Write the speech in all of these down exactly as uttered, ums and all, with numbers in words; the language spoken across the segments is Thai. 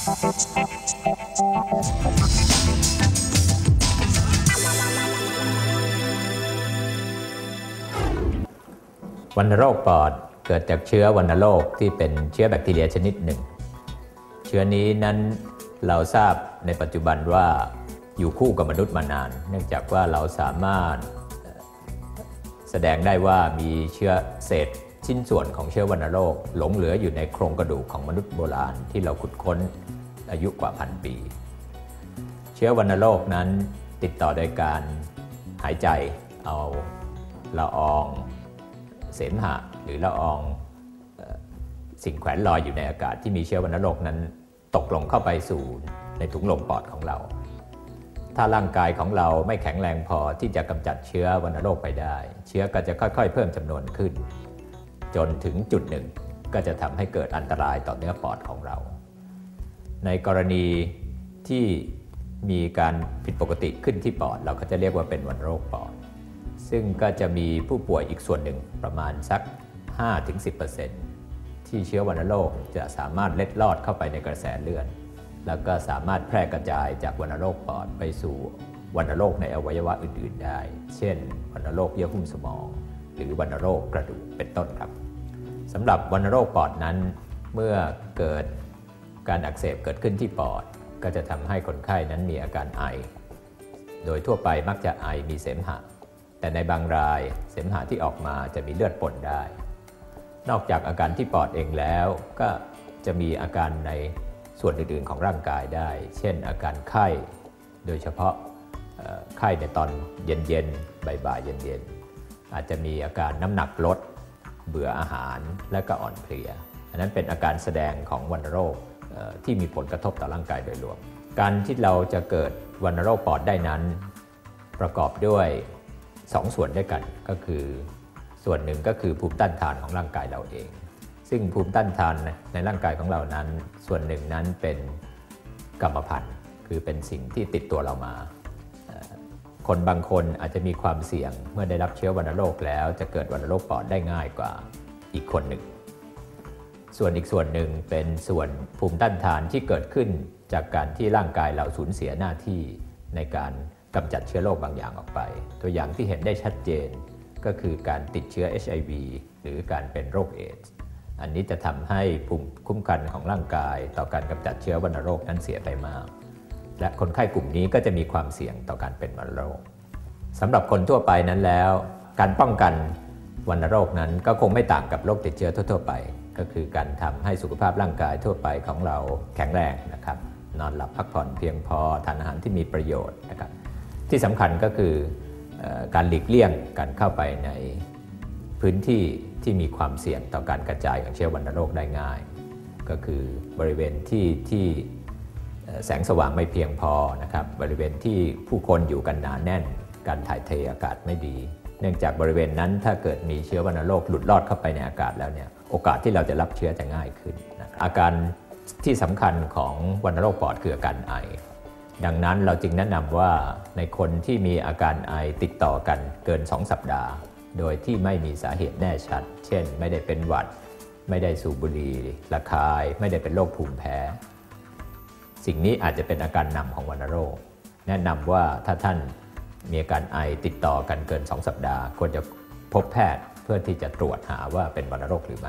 วัณโรคปอดเกิดจากเชื้อวัณโรคที่เป็นเชื้อแบคทีเรียชนิดหนึ่งเชื้อนี้นั้นเราทราบในปัจจุบันว่าอยู่คู่กับมนุษย์มานานเนื่องจากว่าเราสามารถแสดงได้ว่ามีเชื้อเศษชิ้นส่วนของเชื้อวัณโรคหลงเหลืออยู่ในโครงกระดูกของมนุษย์โบราณที่เราขุดค้นอายุกว่าพันปีเชื้อวัณโรคนั้นติดต่อโดยการหายใจเอาละอองเสมหะหรือละอองสิ่งแขวนลอยอยู่ในอากาศที่มีเชื้อวัณโรคนั้นตกลงเข้าไปสู่ในถุงลมปอดของเราถ้าร่างกายของเราไม่แข็งแรงพอที่จะกำจัดเชื้อวัณโรคไปได้เชื้อก็จะค่อยๆเพิ่มจำนวนขึ้นจนถึงจุดหนึ่งก็จะทำให้เกิดอันตรายต่อเนื้อปอดของเราในกรณีที่มีการผิดปกติขึ้นที่ปอดเราก็จะเรียกว่าเป็นวัณโรคปอดซึ่งก็จะมีผู้ป่วยอีกส่วนหนึ่งประมาณสัก ห้าถึงสิบเปอร์เซ็นต์ ที่เชื้อวัณโรคจะสามารถเล็ดลอดเข้าไปในกระแสเลือดแล้วก็สามารถแพร่กระจายจากวัณโรคปอดไปสู่วัณโรคในอวัยวะอื่นๆได้เช่นวัณโรคเยื่อหุ้มสมองหรือวัณโรคกระดูกเป็นต้นครับสำหรับวัณโรคปอดนั้นเมื่อเกิดการอักเสบเกิดขึ้นที่ปอดก็จะทำให้คนไข้นั้นมีอาการไอโดยทั่วไปมักจะไอมีเสมหะแต่ในบางรายเสมหะที่ออกมาจะมีเลือดปนได้นอกจากอาการที่ปอดเองแล้วก็จะมีอาการในส่วนอื่นๆของร่างกายได้เช่นอาการไข้โดยเฉพาะไข้ในตอนเย็นๆบ่ายๆเย็นๆอาจจะมีอาการน้ำหนักลดเบื่ออาหารและก็อ่อนเพลียอันนั้นเป็นอาการแสดงของวัณโรคที่มีผลกระทบต่อร่างกายโดยรวมการที่เราจะเกิดวัณโรคปอดได้นั้นประกอบด้วยสองส่วนด้วยกันก็คือส่วนหนึ่งก็คือภูมิต้านทานของร่างกายเราเองซึ่งภูมิต้านทานในร่างกายของเรานั้นส่วนหนึ่งนั้นเป็นกรรมพันธุ์คือเป็นสิ่งที่ติดตัวเรามาคนบางคนอาจจะมีความเสี่ยงเมื่อได้รับเชื้อวัณโรคแล้วจะเกิดวัณโรคปอดได้ง่ายกว่าอีกคนหนึ่งส่วนอีกส่วนหนึ่งเป็นส่วนภูมิต้านทานที่เกิดขึ้นจากการที่ร่างกายเราสูญเสียหน้าที่ในการกำจัดเชื้อโรคบางอย่างออกไปตัวอย่างที่เห็นได้ชัดเจนก็คือการติดเชื้อ เอช ไอ วี หรือการเป็นโรคเอดส์อันนี้จะทำให้ภูมิคุ้มกันของร่างกายต่อการกำจัดเชื้อวัณโรคนั้นเสียไปมากและคนไข้กลุ่มนี้ก็จะมีความเสี่ยงต่อการเป็นวัณโรคสำหรับคนทั่วไปนั้นแล้วการป้องกันวัณโรคนั้นก็คงไม่ต่างกับโรคติดเชื้อทั่วๆไปก็คือการทำให้สุขภาพร่างกายทั่วไปของเราแข็งแรงนะครับนอนหลับพักผ่อนเพียงพอทานอาหารที่มีประโยชน์นะครับที่สำคัญก็คือการหลีกเลี่ยงการเข้าไปในพื้นที่ที่มีความเสี่ยงต่อการกระจายของเชื้อวัณโรคได้ง่ายก็คือบริเวณที่ที่แสงสว่างไม่เพียงพอนะครับบริเวณที่ผู้คนอยู่กันหนาแน่นการถ่ายเทอากาศไม่ดีเนื่องจากบริเวณนั้นถ้าเกิดมีเชื้อวัณโรคหลุดลอดเข้าไปในอากาศแล้วเนี่ยโอกาสที่เราจะรับเชื้อจะง่ายขึ้นนะอาการที่สำคัญของวัณโรคปอดคืออาการไอดังนั้นเราจึงแนะนำว่าในคนที่มีอาการไอติดต่อกันเกินสองสัปดาห์โดยที่ไม่มีสาเหตุแน่ชัดเช่นไม่ได้เป็นหวัดไม่ได้สูบบุหรี่ระคายไม่ได้เป็นโรคภูมิแพ้สิ่งนี้อาจจะเป็นอาการนำของวัณโรคแนะนำว่าถ้าท่านมีอาการไอติดต่อกันเกินสองสัปดาห์ควรจะพบแพทย์เพื่อที่จะตรวจหาว่าเป็นวัณโรคหรือไม่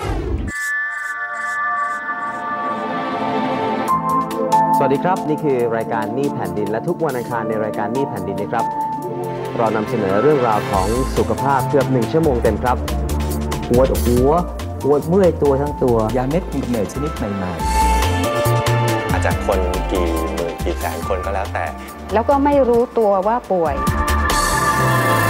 สวัสดีครับนี่คือรายการหนี้แผ่นดินและทุกวันอังคารในรายการหนี้แผ่นดินนะครับเรานำเสนอเรื่องราวของสุขภาพเกือบหนึ่งชั่วโมงเต็มครับปวดหัวปวดเมื่อยตัวทั้งตัวยาเม็ดกลุ่มเหนื่อยชนิดใหม่ๆอาจจะคนกี่หมื่นกี่แสนคนก็แล้วแต่แล้วก็ไม่รู้ตัวว่าป่วย